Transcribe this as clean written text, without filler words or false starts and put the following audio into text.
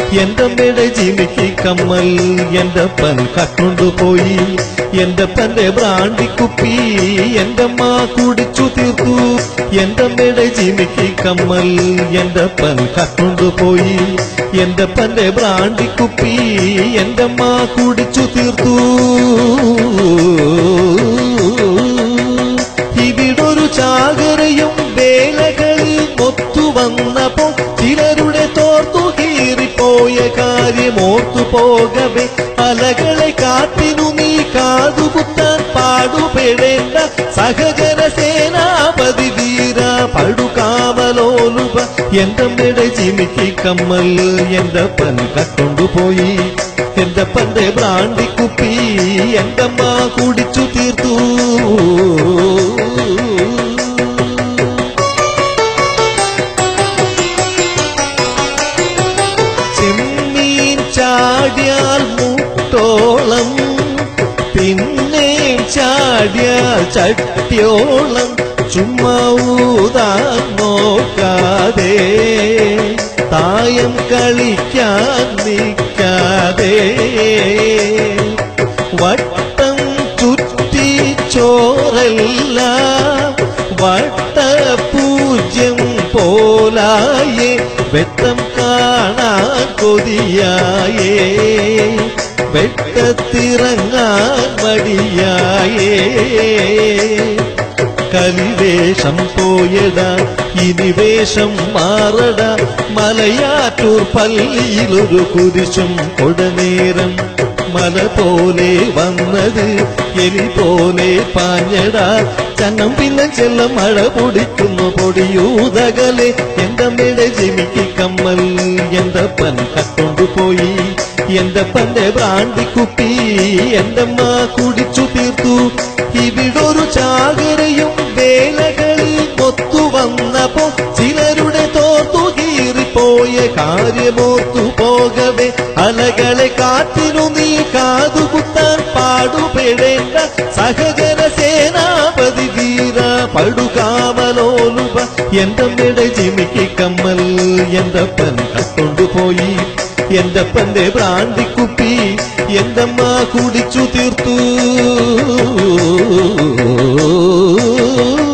എന്റമ്മയുടെ ജിമിക്ക് കമ്മൽ എന്റപ്പൻ കട്ടുകൊണ്ടുപോയി. എന്റപ്പന്റെ ബ്രാണ്ടിക്കുപ്പി എന്റമ്മ കുടിച്ചു തീർത്തു. എന്റമ്മയുടെ ജിമിക്ക് കമ്മൽ എന്റപ്പൻ കട്ടുകൊണ്ടുപോയി. എന്റപ്പന്റെ ബ്രാണ്ടിക്കുപ്പി എന്റമ്മ കുടിച്ചു തീർത്തു. ഇവിടൊരു ചാകരയും വേലകളിൽ ഒത്തുവന്നപ്പോ ചിലരുടെ തോർത്തു കീറിപ്പോയ കാര്യമോർത്തു പോകവേ അലകളെ കാറ്റിനു നീ കാതുകുത്താൻ പാടുപെടേണ്ട സഹജന സേനാപതി വീര പടുകാമലോലുപ. എന്റമ്മയുടെ ജിമിക്ക് കമ്മൽ എന്റപ്പൻ കട്ടുകൊണ്ടുപോയി. എന്റപ്പന്റെ ബ്രാണ്ടിക്കുപ്പി എന്റമ്മ കുടിച്ചു തീർത്തു. ചെമ്മീൻ ചാടിയാൽ മുട്ടോളം പിന്നെ ചാടിയാൽ ചട്ടിയോളം ചുമ്മാ ഊതാൻ നോക്കാതെ തായം കളിക്കാൻ നിൽക്കാതെ വട്ടം ചുറ്റി ചോറല്ല വട്ടപൂജ്യം പോലായേ വെട്ടം കാണാൻ കൊതിയായേ വെട്ടത്തിറങ്ങാൻ മടിയായേ. കലിവേഷം പോയടാ ഇനി വേഷം മാറടാ മലയാറ്റൂർ പള്ളിയിലൊരു കുരിശും കൊടനേരം മല പോലെ വന്നത് എലി പോലെ പാഞ്ഞടാ ചന്നം പിന്നെ ചെല്ല മഴ പൊടിക്കുന്നു പൊടിയൂതകലെ. എന്റമ്മയുടെ ജിമിക്ക് കമ്മൽ എന്റപ്പൻ കട്ടുകൊണ്ടുപോയി. എന്റപ്പന്റെ ബ്രാണ്ടിക്കുപ്പി എന്റമ്മ കുടിച്ചു തീർത്തു. ഇവിടൊരു ചാകരയും വേലകളിൽ ഒത്തുവന്നപ്പോ ചിലരുടെ തോർത്തു കീറിപ്പോയ കാര്യമോർത്തു പോകവേ അലകളെ കാറ്റിനു നീ കാതുകുത്താൻ പാടുപെടേണ്ട സഹജന സേനാപതി വീര പടുകാമലോലുപ. എന്റമ്മയുടെ ജിമിക്ക് കമ്മൽ എന്റപ്പൻ കട്ടുകൊണ്ടുപോയി. എന്റപ്പന്റെ ബ്രാണ്ടിക്കുപ്പി എന്റമ്മ കുടിച്ചു തീർത്തു.